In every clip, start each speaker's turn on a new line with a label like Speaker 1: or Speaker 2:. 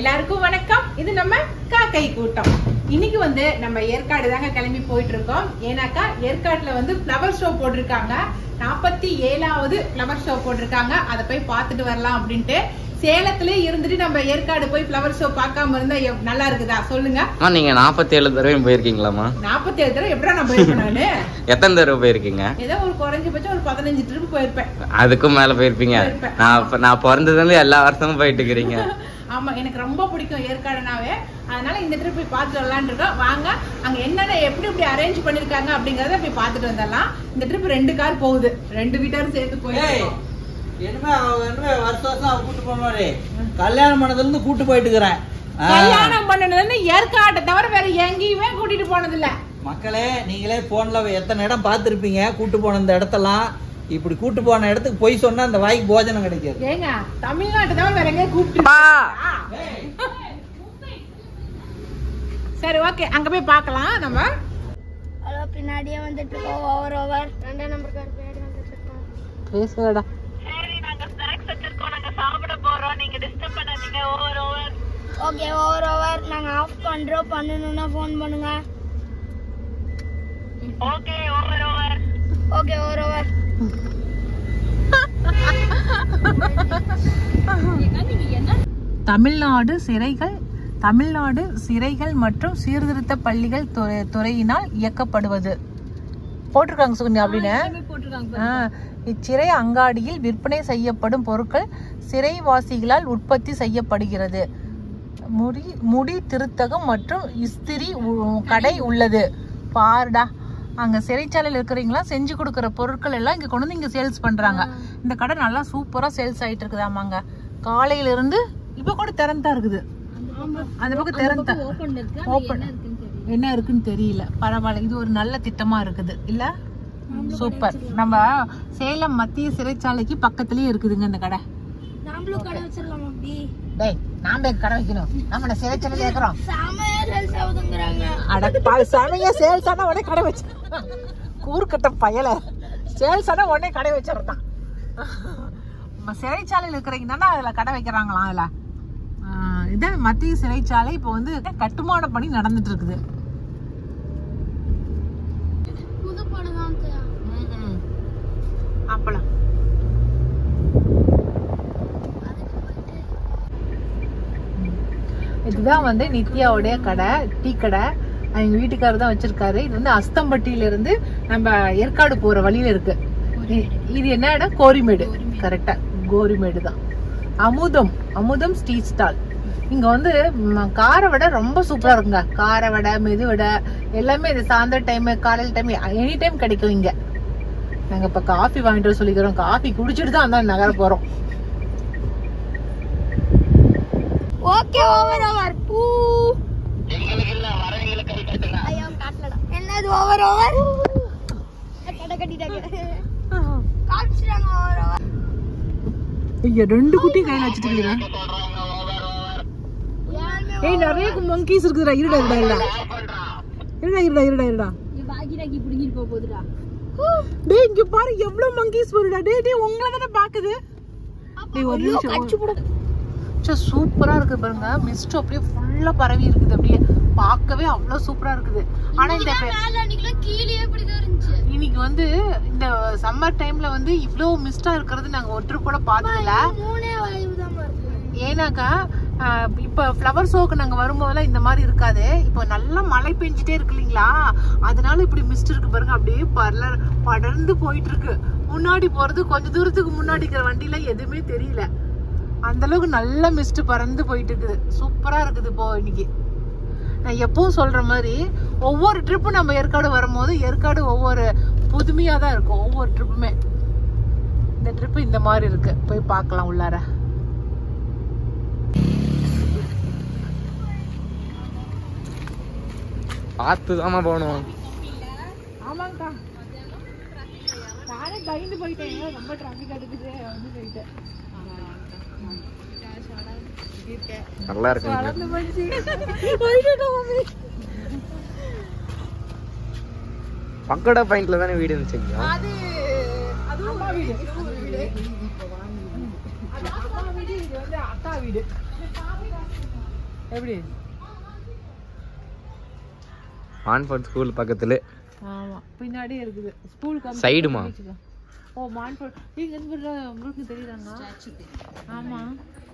Speaker 1: எல்லாருக்கும் வணக்கம். இது நம்ம காக்கை கூட்டம். இன்னைக்கு வந்து நம்ம ஏற்காடு தாங்க கிளம்பி போயிட்டு இருக்கோம். ஏன்னாக்கா ஏற்காடுல வந்து ஃப்ளவர் ஷோ போட்டிருக்காங்க. 47வது ஃப்ளவர் ஷோ போட்டிருக்காங்க. அதை போய் பார்த்துட்டு வரலாம் அப்படின்ட்டு சேலத்திலே இருந்துட்டு நம்ம ஏற்காடு போய் ஃப்ளவர் ஷோ பார்க்காம இருந்தா நல்லா இருக்குதா சொல்லுங்க.
Speaker 2: நீங்க 47 தடவை போயிருக்கீங்களாமா?
Speaker 1: 47 தடவை எப்படா நான் போயிருக்கேன்? நானு
Speaker 2: எத்தனை தடவை போயிருக்கீங்க?
Speaker 1: ஏதோ ஒரு குறைஞ்சபட்சம் ஒரு 15 ட்ரிப் போயிருப்பேன். அதுக்கும்
Speaker 2: மேல போயிருப்பீங்க. நான் பிறந்ததுல எல்லா வருஷமும் போயிட்டு இருக்கிறீங்க.
Speaker 1: ஆமா, எனக்கு ரொம்ப பிடிக்கும் ஏற்காடுனாவே. அதனால இந்த ட்ரிப் போய் பார்த்துட்டு வரலான்னு இருக்கோம். வாங்க, அங்க என்னென்ன எப்படி அரேஞ்ச் பண்ணிருக்காங்க அப்படிங்கறத போய் பார்த்துட்டு வந்துடலாம். இந்த ட்ரிப் 2 கார் போகுது, 2 வீட்டாரும் சேர்த்து போயிருக்கோம்.
Speaker 3: வருஷம் கூட்டு போனே கல்யாணம் பண்ணதுல இருந்து கூட்டு போயிட்டு இருக்கிறேன்.
Speaker 1: கல்யாணம் பண்ணதுல இருந்து ஏற்காட்டை தவிர வேற எங்கேயுமே கூட்டிட்டு போனது இல்ல.
Speaker 3: மக்களே, நீங்களே போன்ல எத்தனை இடம் பார்த்திருப்பீங்க. கூட்டு போன இந்த இடத்தெல்லாம் இப்படி கூட்டு போன இடத்துக்கு போய் சொன்னா அந்த வாய்க்கு போஜனம் கிடைக்காது.
Speaker 1: ஏங்க, தமிழ்நாட்டை தவிர வேற எங்கேயும் கூப்பிட்டு. சரி, ஓகே, அங்க போய் பார்க்கலாம் நம்ம.
Speaker 4: ஹலோ, பின்னாடியே வந்துட்டு இருக்கோம். ஓவர் 2 நம்பர் கார் பின்னாடி வந்துட்டு இருக்கோம்.
Speaker 1: பேசுடா.
Speaker 4: சரி, நாங்க ஸ்நாக்ஸ் வச்சிருக்கோம், நாங்க சாப்பிட போறோம். நீங்க டிஸ்டர்ப் பண்ணாதீங்க. ஓவர் ஓகே, ஓவர் நாங்க ஆஃப் பண்றோம். பண்ணனும்னா ஃபோன் பண்ணுங்க. ஓகே, ஓவர்
Speaker 1: தமிழ்நாடு சிறைகள் மற்றும் சீர்திருத்த பள்ளிகள் துறையினால் இயக்கப்படுவது போட்டிருக்காங்க சுகன்யா அப்படின்னு. இச்சிறை அங்காடியில் விற்பனை செய்யப்படும் பொருட்கள் சிறைவாசிகளால் உற்பத்தி செய்யப்படுகிறது. முடி திருத்தகம் மற்றும் இஸ்திரி கடை உள்ளது. பாருடா, அங்க சிறைச்சாலையில் இருக்கிறீங்களா செஞ்சு கொடுக்குற பொருட்கள் எல்லாம் இங்க கொண்டு வந்து இங்க சேல்ஸ் பண்றாங்க. இந்த கடை நல்லா சூப்பரா சேல்ஸ் ஆயிட்டு இருக்குதாமாங்க. காலையில இருந்து இப்ப கூட திறந்தா இருக்குது. அந்த பக்கம் திறந்தா ஓபன் என்ன இருக்குன்னு தெரியல. பரவாயில்ல, இது ஒரு நல்ல திட்டமா இருக்குது இல்ல? சூப்பர். நம்ம சேலம் மத்திய சிறைச்சாலைக்கு பக்கத்துலயே இருக்குதுங்க இந்த கடை.
Speaker 4: நாமளும் கடை வச்சிரலாம். அப்படி
Speaker 1: டேய், நாம கடை வைக்கணும். நம்ம சிறைச்சாலையில இருக்கிறோம்.
Speaker 4: சாமையா சேல்ஸ் ஆகுதுங்கறாங்க.
Speaker 1: அட சாமையா சேல்ஸ் ஆனா உடனே கடை வச்சு கூர்க்கட்ட பயல சேல்ஸ் ஆனா உடனே கடை வச்சிடறான். சிறைச்சாலையில் இருக்கிறீங்க தானே அதுல கடை வைக்கிறாங்களாம். அதுல இதான் மத்திய சிறைச்சாலை. இப்போ வந்து கட்டுமான பணி நடந்துட்டு இருக்குது. அப்பலாம் இதுதான் வந்து நித்யாவுடைய கடை, டீ கடை. அவங்க வீட்டுக்காரர் தான் வச்சிருக்காரு. இது வந்து அஸ்தம்பட்டியில இருந்து நம்ம ஏற்காடு போற வழியில இருக்கு. இது என்ன இடம்? கோரிமேடு. கரெக்டா, கோரிமேடு தான். அமுதம் ஸ்ட்ரீட் ஸ்டால். இங்க வந்து கார வடை ரொம்ப சூப்பரா இருக்குங்க. கார வடை, மெது வடை எல்லாமே இது சாயந்தர டைம், காலையில டைம், எனி டைம் கிடைக்கும் இங்க. நாங்க இப்ப காஃபி வாங்கிட்டு சொல்லிக்கிறோம். காஃபி குடிச்சிட்டு தான் அந்த நகர போறோம்.
Speaker 4: ஓகே, ஓவர் பூ ஐயா காட்டலடா. என்னது ஓவர் கடை கட்டிட்டாங்க. காட்சிறாங்க ஓவர்.
Speaker 1: ஐயா, 2 குட்டி கையில வச்சிட்டு இருக்கீங்க. ஏய், நிறைய மங்கீஸ் இருக்குடா. இருடா.
Speaker 4: பாகிராகி புடிங்கிட்டு போகுதுடா.
Speaker 1: டேய், இங்க பாரு எவ்வளவு மங்கீஸ் வருடா. டேய் உங்களை தான பாக்குது. டேய் ஒரு நிமிஷம் கட்சி போடு. சூப்பரா இருக்கு பாருங்க. மிஸ்ட் அப்படியே ஃபுல்லா பரவி இருக்குது. அப்படியே பார்க்கவே அவ்வளவு சூப்பரா இருக்குது. ஆனா இந்த
Speaker 4: கீழே எப்படி இருந்துச்சு.
Speaker 1: இன்னைக்கு வந்து இந்த சம்மர் டைம்ல வந்து இவ்ளோ மிஸ்டா இருக்கிறது நாங்க ஒற்று கூட பார்த்ததில்ல. ஏன்னாக்கா இப்ப ஃப்ளவர் ஷோக்கு நாங்க வரும்போதெல்லாம் இந்த மாதிரி இருக்காது. இப்போ நல்லா மழை பெஞ்சிட்டே இருக்கு இல்லைங்களா, அதனால இப்படி மிஸ்ட் இருக்கு பாருங்க. அப்படியே படர்ந்து போயிட்டு இருக்கு. முன்னாடி போறது கொஞ்ச தூரத்துக்கு முன்னாடி இருக்கிற வண்டியில எதுவுமே தெரியல. அந்த அளவுக்கு நல்ல மிஸ்ட் பறந்து போயிட்டு இருக்குது. சூப்பரா இருக்குது. இப்போ இன்னைக்கு நான் எப்பவும் சொல்ற மாதிரி ஒவ்வொரு ட்ரிப்பும் நம்ம ஏற்காடு வரும்போது ஏற்காடு ஒவ்வொரு புதுமையா தான் இருக்கும். ஒவ்வொரு ட்ரிப்புமே. இந்த ட்ரிப்பு இந்த மாதிரி இருக்கு. போய் பார்க்கலாம் உள்ளார.
Speaker 2: பார்த்துதாமா போகணும்.
Speaker 1: ஆமாங்கக்கா, நானே பயந்து போயிட்டேன். ரொம்ப டிராபிக் இருக்குது வந்து போயிட்டேன்.
Speaker 2: நல்லா இருக்கு. பக்கோடா பாயிண்ட்ல தானே வீடு இருந்துச்சு.
Speaker 1: அது அம்மா வீடு. இது வந்து அக்கா வீடு. எப்படி?
Speaker 2: மான்ஃபோர்ட் ஸ்கூல் பக்கத்துல.
Speaker 1: ஆமா, பின்னாடி இருக்குது ஸ்கூலுக்கு
Speaker 2: சைடுமா.
Speaker 1: ஓ மான்ஃபோர்ட் இங்க இருந்து உங்களுக்கு தெரியுதாங்க? ஆமா.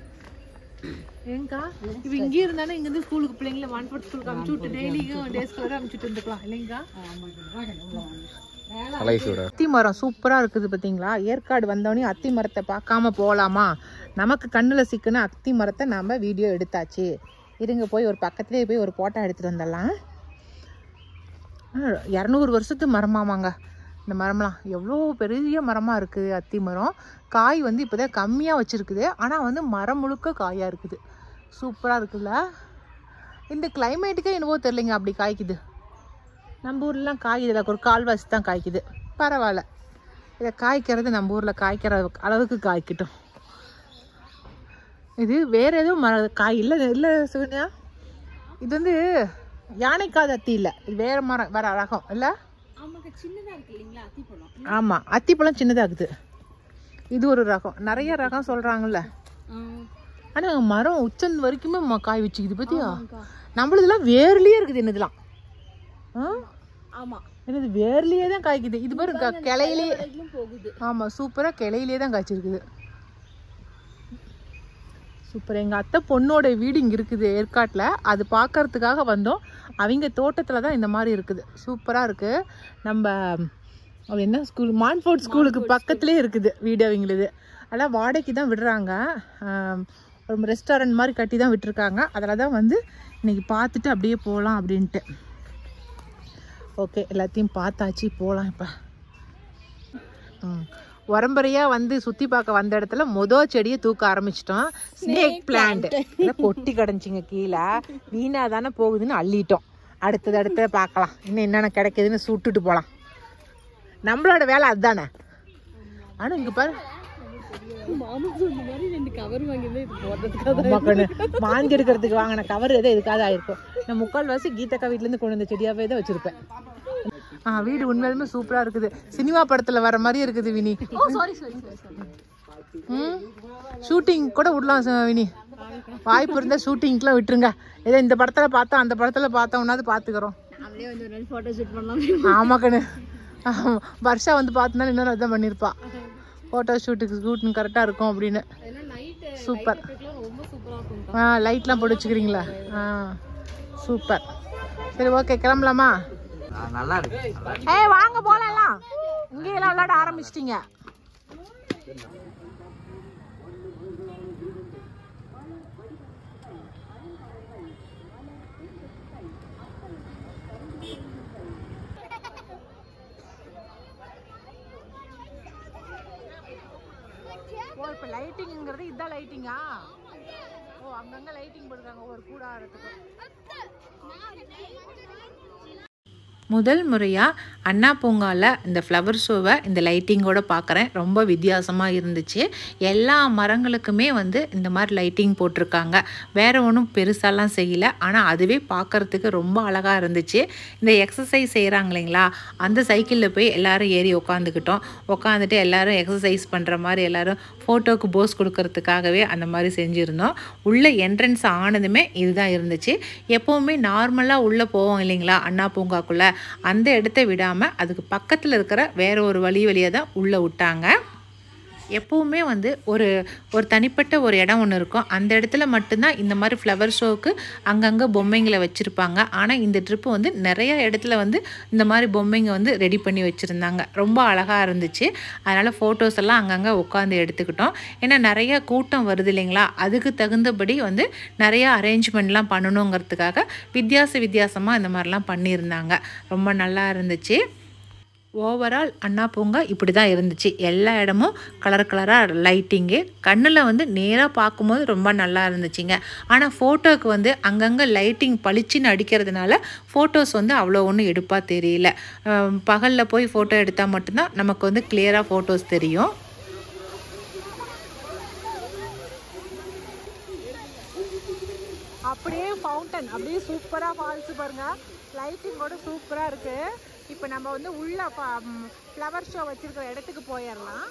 Speaker 1: ஏங்கா இப்போ இங்கே இருந்தானே இங்கேருந்து ஸ்கூலுக்கு பிள்ளைங்கள மான்ஃபோர்ட் ஸ்கூலுக்கு அனுப்பிச்சு விட்டு டெய்லியும் டே ஸ்கூலோட அனுப்பிச்சுட்டு இருந்துக்கலாம் இல்லைங்கக்கா? அத்தி மரம் சூப்பராக இருக்குது பார்த்தீங்களா? ஏற்காடு வந்தோடனே அத்தி மரத்தை பார்க்காம போகலாமா? நமக்கு கண்ணில் சிக்கின அத்தி மரத்தை நம்ம வீடியோ எடுத்தாச்சு. இருங்க போய் ஒரு பக்கத்துலேயே போய் ஒரு ஃபோட்டோ எடுத்துகிட்டு வந்துடலாம். 200 வருஷத்து மரமாமாங்க இந்த மரம்லாம். எவ்வளோ பெரிய மரமாக இருக்குது அத்தி மரம். காய் வந்து இப்போ தான் கம்மியாக வச்சுருக்குது, ஆனால் வந்து மரம் முழுக்க காயாக இருக்குது. சூப்பராக இருக்குல்ல? இந்த கிளைமேட்டுக்கே என்னவோ தெரிலிங்க அப்படி காய்க்குது. நம்ம ஊர்லாம் காய்க்குதுல ஒரு கால்வாசி தான் காய்க்குது. பரவாயில்ல, இதை காய்க்கிறது நம்ம ஊரில் காய்க்கிற அளவுக்கு காய்க்கட்டும். இது வேறு எதுவும் காய் இல்லை இல்லை சுகன்யா. இது வந்து யானைக்காது அத்தி இல்லை, இது வேறு மரம் வேறு ரகம் இல்லை? ஆமாம், அத்திப்பழம் சின்னதாகுது. இது ஒரு ரகம், நிறைய ரகம் சொல்கிறாங்கல்ல. ஆனால் மரம் உச்சந்து வரைக்குமே காய் வச்சுக்குது பார்த்தியா? நம்மளதெல்லாம் வேர்லேயே இருக்குது என்னதுலாம். ஆமாம், என்னது வேர்லேயே தான் காய்க்குது. இது பாரு கிளையிலே போகுது. ஆமாம், சூப்பராக கிளையிலே தான் காய்ச்சிருக்குது. சூப்பர். எங்கள் அத்தை பொண்ணோட வீடு இங்கே இருக்குது ஏற்காட்டில். அது பார்க்கறதுக்காக வந்தோம். அவங்க தோட்டத்தில் தான் இந்த மாதிரி இருக்குது. சூப்பராக இருக்குது. நம்ம அது என்ன ஸ்கூல், மான்ஃபோர்ட் ஸ்கூலுக்கு பக்கத்துலேயே இருக்குது வீடு அவங்களுது. அதெல்லாம் வாடகைக்கு தான் விடுறாங்க. ஒரு ரெஸ்டாரண்ட் மாதிரி கட்டி தான் விட்டுருக்காங்க. அதில் தான் வந்து இன்றைக்கி பார்த்துட்டு அப்படியே போகலாம் அப்படின்ட்டு. ஓகே, எல்லாத்தையும் பார்த்தாச்சு, போகலாம் இப்போ. உரம்பரையாக வந்து சுற்றி பார்க்க வந்த இடத்துல மொதல் செடியை தூக்க ஆரம்பிச்சிட்டோம். ஸ்னேக் பிளான்ட் கொட்டி கிடஞ்சிங்க கீழே. வீணாக தானே போகுதுன்னு அள்ளிட்டோம். அடுத்தது பார்க்கலாம் இன்னும் என்னென்ன கிடைக்குதுன்னு சுட்டுட்டு போகலாம். நம்மளோட வேலை அதுதானே. ஆனால் இங்கே பாரு வாங்கி எடுக்கிறதுக்கு வாங்கின கவர் எதோ இதுக்காக ஆயிருக்கும். நான் முக்கால்வாசி கீதக்கா வீட்டிலேருந்து கொண்டு வந்த செடியாகவே தான் வச்சுருப்பேன். வீடு உண்மையிலுமே சூப்பராக இருக்குது. சினிமா படத்தில் வர மாதிரி இருக்குது வினி. ஷூட்டிங் கூட விடலாம் வினி, வாய்ப்பு இருந்தால் ஷூட்டிங்க்கெலாம் விட்டுருங்க. ஏதோ இந்த படத்தில் பார்த்தோம் அந்த படத்தில் பார்த்தோம்னாது பார்த்துக்கிறோம். ஆமாம் கண்ணு, வருஷா வந்து பார்த்துனா இன்னொரு அதான் பண்ணியிருப்பா. ஃபோட்டோ ஷூட்டிங் கரெக்டாக இருக்கும் அப்படின்னு. சூப்பர். லைட்லாம் போட்டு வச்சுக்கிறீங்களா? சூப்பர். சரி ஓகே, கிளம்பலாமா?
Speaker 2: நல்லா இருக்கு.
Speaker 1: ஏய் வாங்க போலாம். இங்கே எல்லாம் விளையாட ஆரம்பிச்சிட்டீங்க. ஓ இப்போ லைட்டிங்கிறது இதுதான் லைட்டிங்கா? ஓ அங்கங்கே லைட்டிங் போட்டுருக்காங்க ஒரு கூடாரத்துக்கு. முதல் முறையாக அண்ணா பூங்காவில் இந்த ஃப்ளவர் ஷோவை இந்த லைட்டிங்கோடு பார்க்குறேன். ரொம்ப வித்தியாசமாக இருந்துச்சு. எல்லா மரங்களுக்குமே வந்து இந்த மாதிரி லைட்டிங் போட்டிருக்காங்க. வேறு ஒன்றும் பெருசாலாம் செய்யலை, ஆனால் அதுவே பார்க்குறதுக்கு ரொம்ப அழகாக இருந்துச்சு. இந்த எக்ஸசைஸ் செய்கிறாங்க இல்லைங்களா, அந்த சைக்கிளில் போய் எல்லோரும் ஏறி உட்காந்துட்டு எல்லோரும் எக்ஸசைஸ் பண்ணுற மாதிரி எல்லோரும் ஃபோட்டோவுக்கு போஸ் கொடுக்கறதுக்காகவே அந்த மாதிரி செஞ்சுருந்தோம். உள்ளே என்ட்ரன்ஸ் ஆனதுமே இதுதான் இருந்துச்சு. எப்போவுமே நார்மலாக உள்ளே போவோம் இல்லைங்களா அண்ணா பூங்காக்குள்ளே, அந்த இடத்த விடாமல் அதுக்கு பக்கத்தில் இருக்கிற வேற ஒரு வழியாக தான் உள்ளே விட்டாங்க. எப்போவுமே வந்து ஒரு தனிப்பட்ட ஒரு இடம் ஒன்று இருக்கும். அந்த இடத்துல மட்டும்தான் இந்த மாதிரி ஃப்ளவர் ஷோவுக்கு அங்கங்கே பொம்மைங்களை வச்சுருப்பாங்க. ஆனால் இந்த ட்ரிப்பு வந்து நிறைய இடத்துல வந்து இந்த மாதிரி பொம்மைங்க வந்து ரெடி பண்ணி வச்சுருந்தாங்க. ரொம்ப அழகாக இருந்துச்சு. அதனால் ஃபோட்டோஸ் எல்லாம் அங்கங்கே உட்காந்து எடுத்துக்கிட்டோம். ஏன்னா நிறைய கூட்டம் வருது இல்லைங்களா, அதுக்கு தகுந்தபடி வந்து நிறையா அரேஞ்ச்மெண்ட்லாம் பண்ணணுங்கிறதுக்காக வித்தியாசமாக இந்த மாதிரிலாம் பண்ணியிருந்தாங்க. ரொம்ப நல்லா இருந்துச்சு. ஓவரால் அண்ணா பூங்கா இப்படி தான் இருந்துச்சு. எல்லா இடமும் கலராக லைட்டிங்கு. கண்ணில் வந்து நேராக பார்க்கும்போது ரொம்ப நல்லா இருந்துச்சுங்க. ஆனால் ஃபோட்டோவுக்கு வந்து அங்கங்கே லைட்டிங் பளிச்சுன்னு அடிக்கிறதுனால ஃபோட்டோஸ் வந்து அவ்வளோ ஒன்றும் எடுப்பாக தெரியல. பகலில் போய் ஃபோட்டோ எடுத்தால் மட்டும்தான் நமக்கு வந்து கிளியராக ஃபோட்டோஸ் தெரியும். அப்படியே ஃபவுண்டன் அப்படியே சூப்பராக ஃபால்ஸ் பாருங்கள். லைட்டிங்கோட சூப்பராக இருக்குது. இப்போ நம்ம வந்து உள்ள ஃப்ளவர் ஷோ வச்சிருக்கிற இடத்துக்கு போயிடலாம்.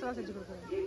Speaker 1: ஸ்பெஷலாக செஞ்சு கொடுக்குறேன்.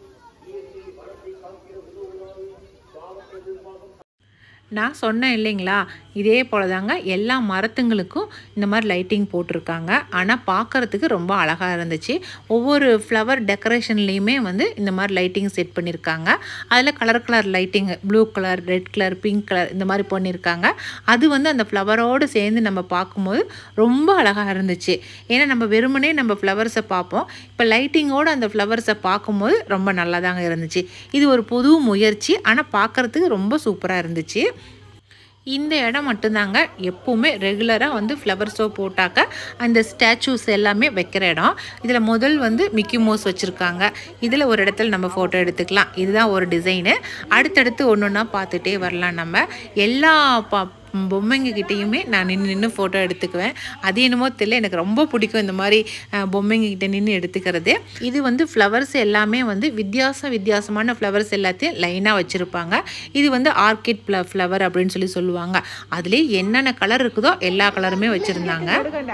Speaker 1: நான் சொன்னேன் இல்லைங்களா, இதே போல் தாங்க எல்லா மரத்துங்களுக்கும் இந்த மாதிரி லைட்டிங் போட்டிருக்காங்க. ஆனால் பார்க்குறதுக்கு ரொம்ப அழகாக இருந்துச்சு. ஒவ்வொரு ஃப்ளவர் டெக்கரேஷன்லேயுமே வந்து இந்த மாதிரி லைட்டிங் செட் பண்ணியிருக்காங்க. அதில் colour colour lighting, blue colour, red colour, pink colour இந்த மாதிரி பண்ணியிருக்காங்க. அது வந்து அந்த ஃப்ளவரோடு சேர்ந்து நம்ம பார்க்கும்போது ரொம்ப அழகாக இருந்துச்சு. ஏன்னா நம்ம வெறுமனே நம்ம ஃப்ளவர்ஸை பார்ப்போம், இப்போ லைட்டிங்கோடு அந்த ஃப்ளவர்ஸை பார்க்கும்போது ரொம்ப நல்லா தாங்க இருந்துச்சு. இது ஒரு புது முயற்சி, ஆனால் பார்க்குறதுக்கு ரொம்ப சூப்பராக இருந்துச்சு. இந்த இடம் மட்டும்தாங்க எப்போவுமே ரெகுலராக வந்து ஃப்ளவர் ஷோ போட்டாக்க அந்த ஸ்டாச்சூஸ் எல்லாமே வைக்கிற இடம். இதில் முதல் வந்து மிக்கி மவுஸ் வச்சுருக்காங்க. இதில் ஒரு இடத்துல நம்ம ஃபோட்டோ எடுத்துக்கலாம். இதுதான் ஒரு டிசைனு. அடுத்தடுத்து ஒன்று ஒன்றா பார்த்துட்டே வரலாம். நம்ம எல்லா பொம்மைங்க கிட்டேயுமே நான் நின்று ஃபோட்டோ எடுத்துக்குவேன். அது என்னமோ தெரியல, எனக்கு ரொம்ப பிடிக்கும் இந்த மாதிரி பொம்மைங்க கிட்டே நின்று எடுத்துக்கிறது. இது வந்து ஃப்ளவர்ஸ் எல்லாமே வந்து வித்தியாசமான ஃப்ளவர்ஸ் எல்லாத்தையும் லைனாக வச்சுருப்பாங்க. இது வந்து ஆர்கிட் ஃப்ளவர் அப்படின்னு சொல்லுவாங்க. அதுலேயே என்னென்ன கலர் இருக்குதோ எல்லா கலருமே வச்சுருந்தாங்க.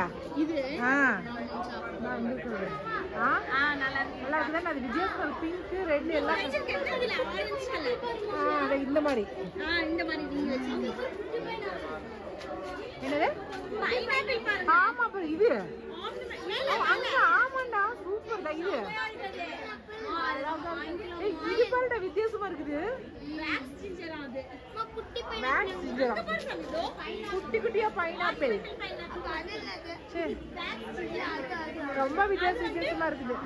Speaker 1: இந்த மாதிரி என்னது? ஆமா, இது ஆமாண்டா, சூப்பர் தான். இது இது பாருடா, வித்தியாசமா இருக்குது. குட்டி குட்டியா பைனாப்பிள், ரொம்ப வித்தியாசமா இருக்குது.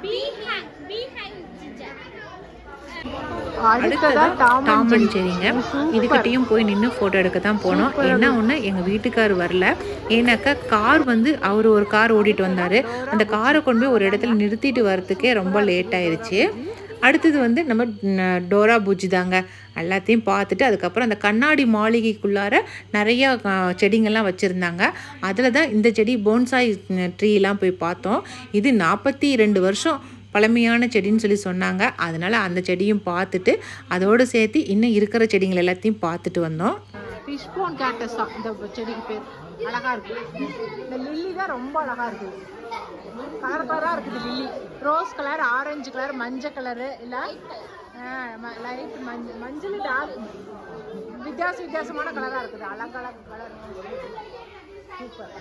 Speaker 1: அடுத்ததான் டாம் அண்ட் ஜெரிங்க. இதுக்கிட்டையும் போய் நின்று ஃபோட்டோ எடுக்க தான் போனோம். என்ன ஒன்று, எங்கள் வீட்டுக்கார் வரல. ஏன்னாக்கா கார் வந்து அவர் ஒரு கார் ஓடிட்டு வந்தார். அந்த காரை கொண்டு போய் ஒரு இடத்துல நிறுத்திட்டு வரத்துக்கே ரொம்ப லேட் ஆயிடுச்சு. அடுத்தது வந்து நம்ம டோரா பூஜி தாங்க. எல்லாத்தையும் பார்த்துட்டு அதுக்கப்புறம் அந்த கண்ணாடி மாளிகைக்குள்ளார நிறையா செடிங்கள்லாம் வச்சுருந்தாங்க. அதில் தான் இந்த செடி போன்சாய் ட்ரீலாம் போய் பார்த்தோம். இது 42 வருஷம் பழமையான செடின்னு சொன்னாங்க. அதனால் அந்த செடியும் பார்த்துட்டு அதோடு சேர்த்து இன்னும் இருக்கிற செடிகள் எல்லாத்தையும் பார்த்துட்டு வந்தோம். ஃபிஷ்போன் கேக்டஸா இந்த செடிக்கு பேர். அழகாக இருக்குது. இந்த லில்லி தான் ரொம்ப அழகாக இருக்குது. கலர் கலராக இருக்குது lily. Rose colour, orange colour, மஞ்சள் கலரு, இல்லை லைட் மஞ்சள், டார்க், வித்தியாசமான கலராக இருக்குது. அழகழகு கலர், சூப்பர்.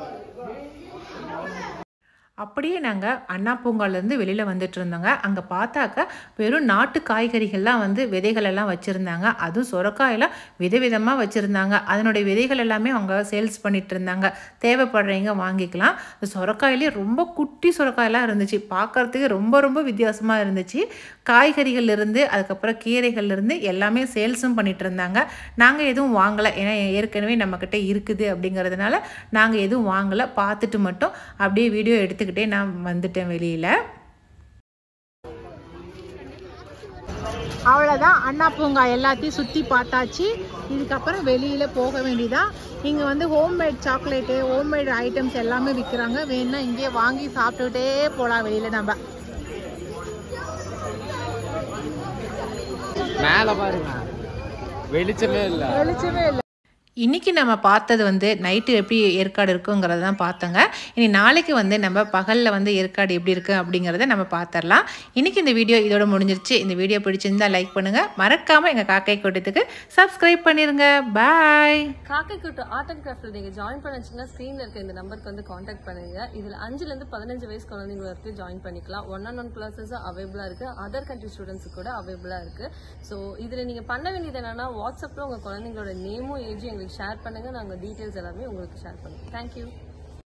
Speaker 1: அப்படியே நாங்கள் அண்ணா பூங்காலேருந்து வெளியில் வந்துட்டு இருந்தோங்க. அங்கே பார்த்தாக்க வெறும் நாட்டு காய்கறிகள்லாம் வந்து விதைகளெல்லாம் வச்சுருந்தாங்க. அதுவும் சொரக்காயெல்லாம் விதவிதமாக வச்சுருந்தாங்க. அதனுடைய விதைகள் எல்லாமே அவங்க சேல்ஸ் பண்ணிகிட்டு இருந்தாங்க. தேவைப்படுறவங்க வாங்கிக்கலாம். இந்த சொரக்காயிலே ரொம்ப குட்டி சொரக்காயெல்லாம் இருந்துச்சு. பார்க்குறதுக்கு ரொம்ப வித்தியாசமாக இருந்துச்சு. காய்கறிகள்லேருந்து அதுக்கப்புறம் கீரைகள்லேருந்து எல்லாமே சேல்ஸும் பண்ணிகிட்டு இருந்தாங்க. நாங்கள் எதுவும் வாங்கலை, ஏன்னா ஏற்கனவே நம்மக்கிட்ட இருக்குது அப்படிங்கிறதுனால நாங்கள் எதுவும் வாங்கலை. பார்த்துட்டு மட்டும் அப்படியே வீடியோ எடுத்துக்கிட்டே நான் வந்துட்டேன் வெளியில். அவ்வளோதான், அண்ணா பூங்கா எல்லாத்தையும் சுற்றி பார்த்தாச்சு. இதுக்கப்புறம் வெளியில் போக வேண்டியதான். இங்கே வந்து ஹோம்மேட் சாக்லேட்டு, ஹோம்மேட் ஐட்டம்ஸ் எல்லாமே விற்கிறாங்க. வேணுன்னா இங்கேயே வாங்கி சாப்பிட்டுக்கிட்டே போகலாம் வெளியில். நம்ம
Speaker 2: மேலே பாருங்க, வெளிச்சமே இல்லை. இன்றைக்கி நம்ம பார்த்தது வந்து நைட்டு எப்படி ஏற்காடு இருக்குங்கிறத தான் பார்த்தோங்க. இனி நாளைக்கு வந்து நம்ம பகலில் வந்து ஏற்காடு எப்படி இருக்குது அப்படிங்கிறத நம்ம பார்த்துடலாம். இன்றைக்கி இந்த வீடியோ இதோட முடிஞ்சிருச்சு. இந்த வீடியோ பிடிச்சிருந்தால் லைக் பண்ணுங்கள். மறக்காமல் எங்கள் காக்கை கூட்டத்துக்கு சப்ஸ்கிரைப் பண்ணிடுங்க. பாய்.
Speaker 5: காக்கை கூட்டு ஆர்ட் அண்ட் கிராஃப்டில் நீங்கள் ஜாயின் பண்ணிச்சிங்கன்னா ஸ்க்ரீனில் இருக்க இந்த நம்பருக்கு வந்து காண்டாக்ட் பண்ணுங்கள். இதில் 5லேருந்து 15 வயசு குழந்தைங்க வரைக்கும் ஜாயின் பண்ணிக்கலாம். 1-on-1 கிளாஸஸும் அவைலபிளாக இருக்குது. அதர் கண்ட்ரி ஸ்டூடெண்ட்ஸுக்கு கூட அவைலபிளாக இருக்குது. ஸோ இதில் நீங்கள் பண்ண வேண்டியது என்னென்னா, வாட்ஸ்அப்பில் உங்கள் குழந்தைங்களோட நேமும் ஏஜும் எங்களுக்கு ஷேர் பண்ணுங்கள். நாங்கள் டீட்டெயில்ஸ் எல்லாமே உங்களுக்கு ஷேர் பண்ணுவோம். தேங்க்யூ.